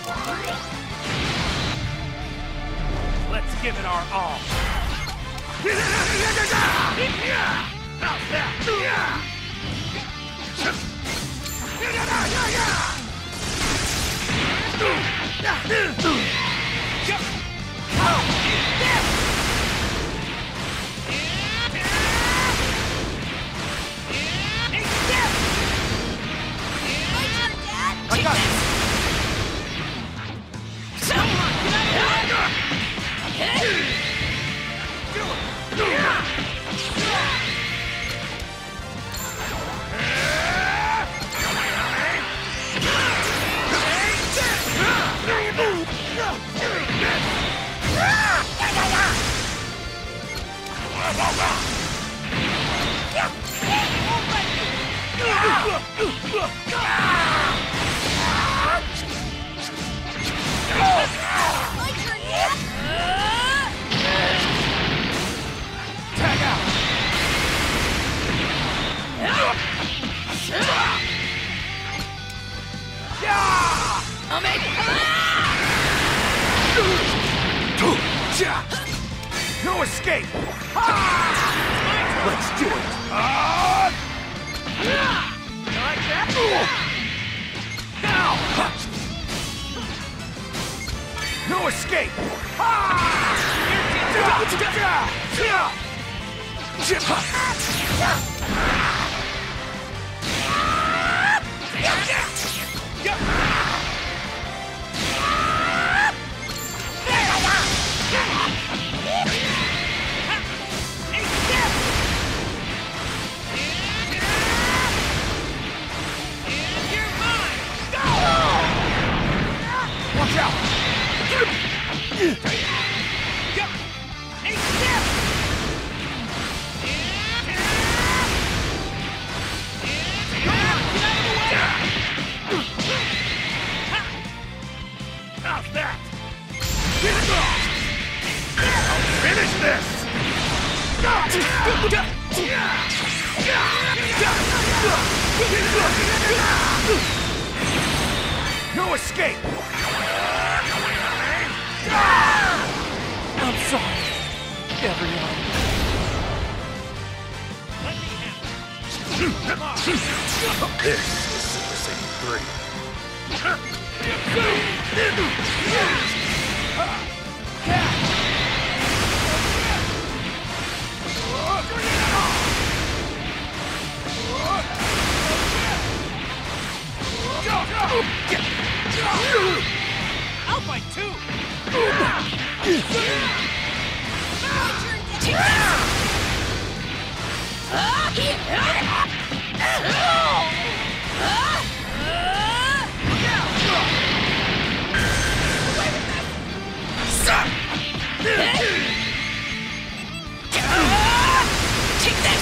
Let's give it our all. I got it. Tag out. I'll make no escape! Let's do it! Like that? Now! No escape! Watch out! How's that? I'll finish this! No escape! I'm sorry, everyone. This is Super Saiyan 3. I'll fight too! Take this!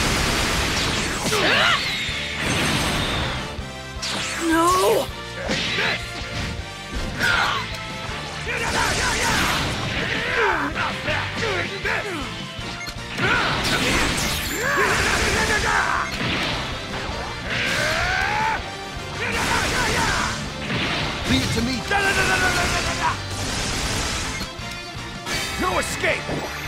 No! Leave it to me. No escape.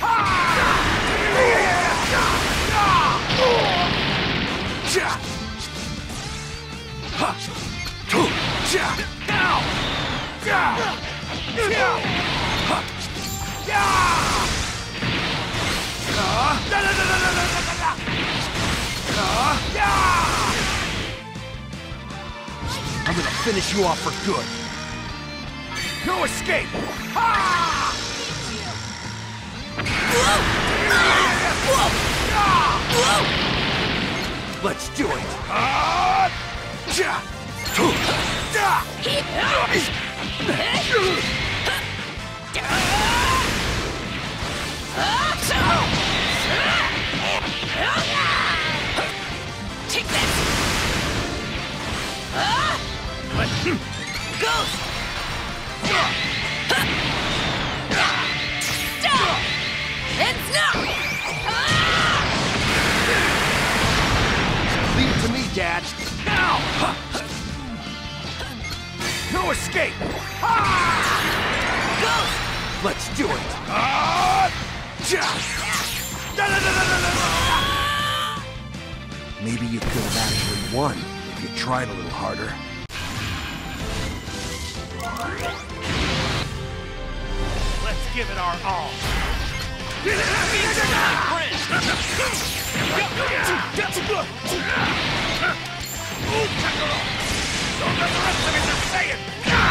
I'm gonna finish you off for good. No escape! Let's do it! Take this! Ghost! Stop! And snap! Leave it to me, Dad. Now! No No escape! Go! Let's do it! Maybe you could have actually won if you tried a little harder. Let's give it our all. Don't let the rest of it just say it!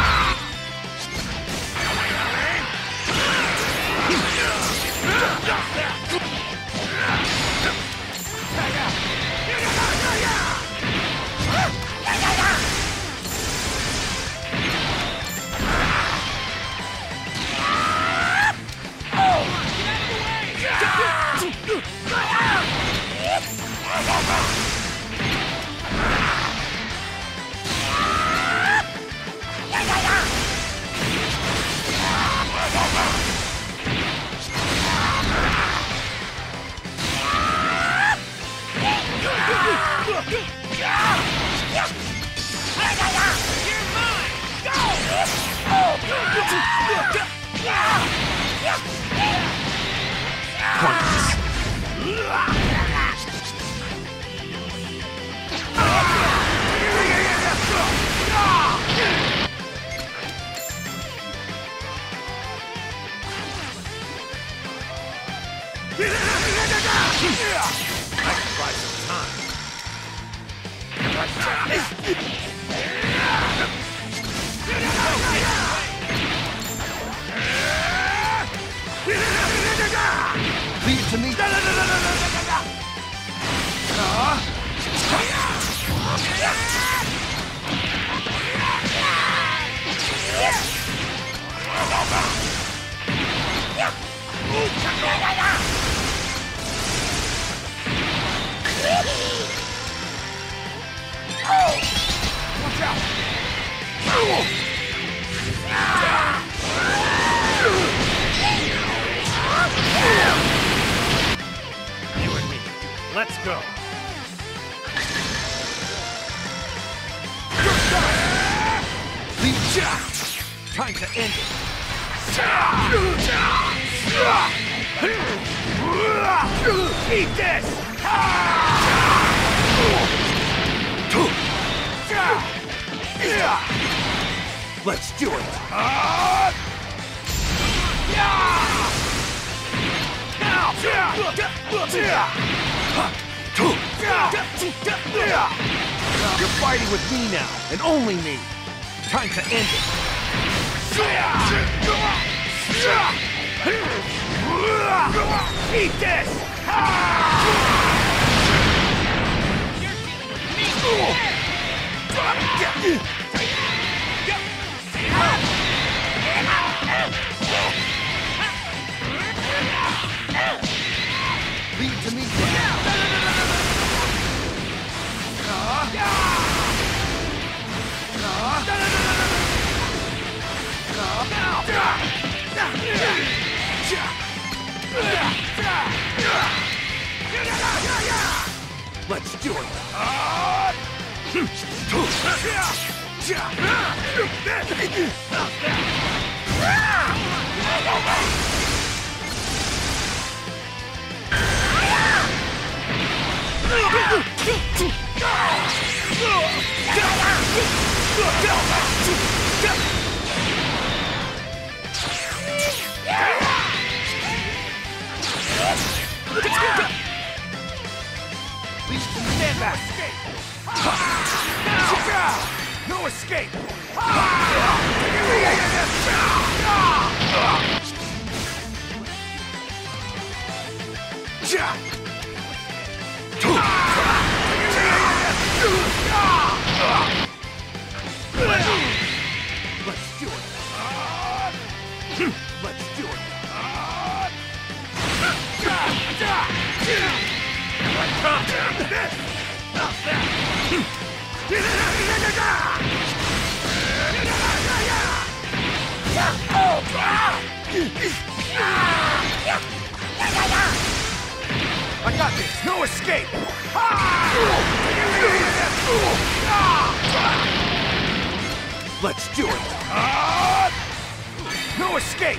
I can buy some time. Leave it to me. Watch out! You and me. Let's go. Time to end it. Eat this! Let's do it! You're fighting with me now, and only me. Time to end it. Eat this! Leave it to me. Let's do it. Stand back. No escape. Let's do it. Let's do it. I got this. No escape. Let's do it! No escape!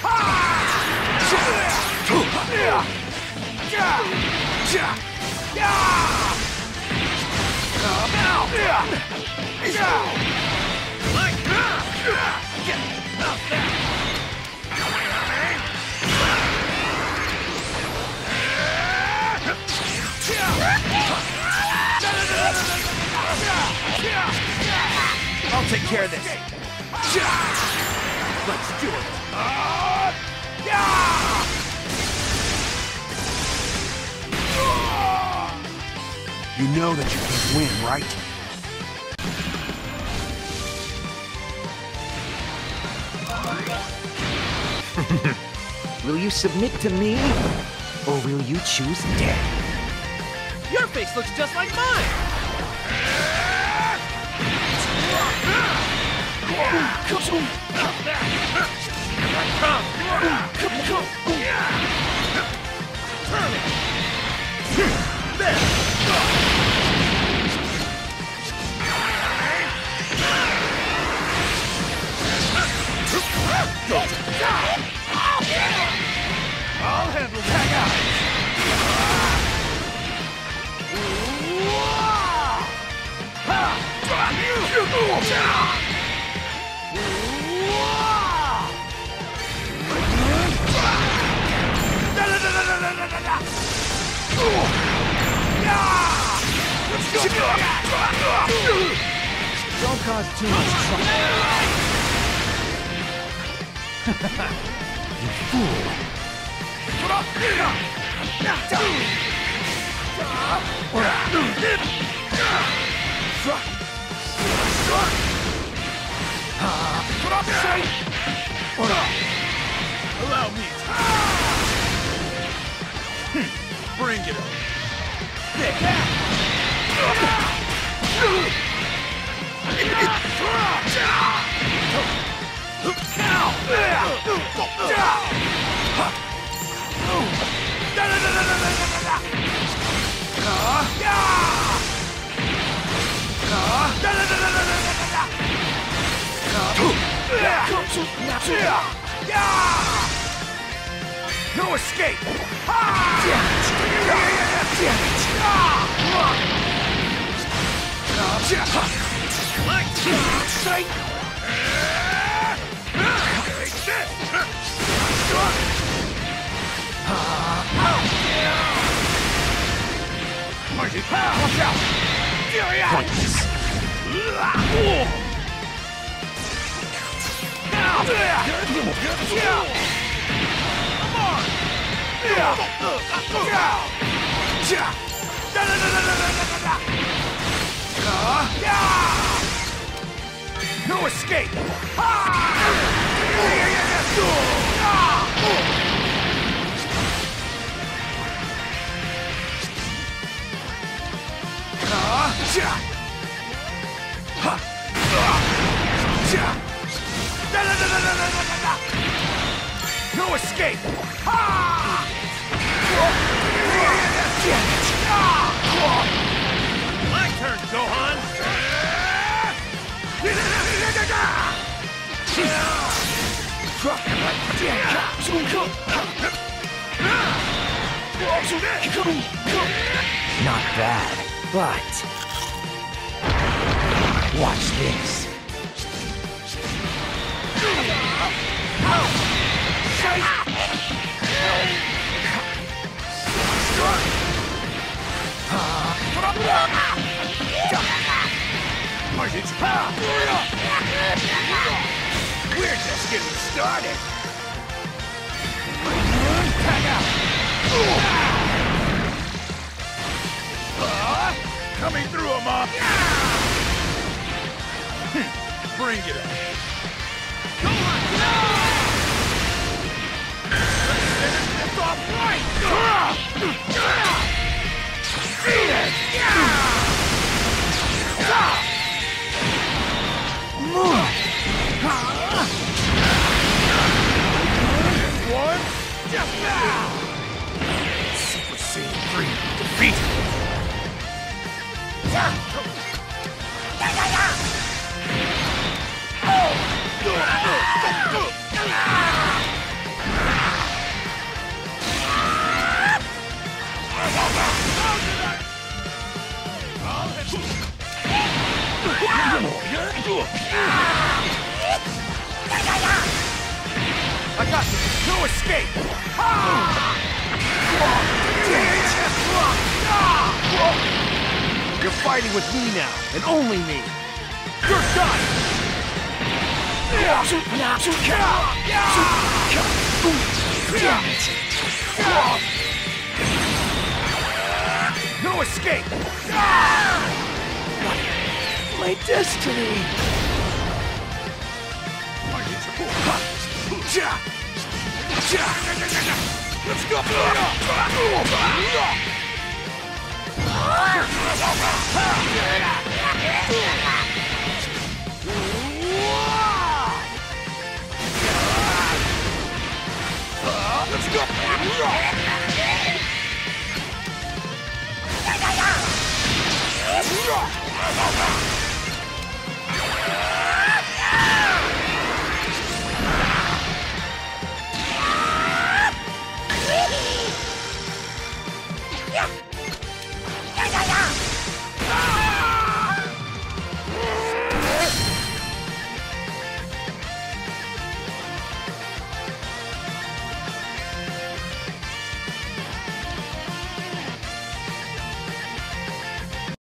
I'll take care of this. Let's do it. You know that you can win, right? Will you submit to me, or will you choose death? Your face looks just like mine! I'll handle tag out! Don't cause too much trouble. You fool. Allow me to... Bring it on. No escape! Watch out! Pointless. No escape! No escape! My turn, Gohan! Not bad, but... watch this. We're just getting started. Coming through him, up. Bring it on. Come on, let's finish this off right. Eat it. One, just now! Super Saiyan 3 defeated! I got you. No escape. You're fighting with me now, and only me. You're done. No escape. My destiny! Let's go! Let's go!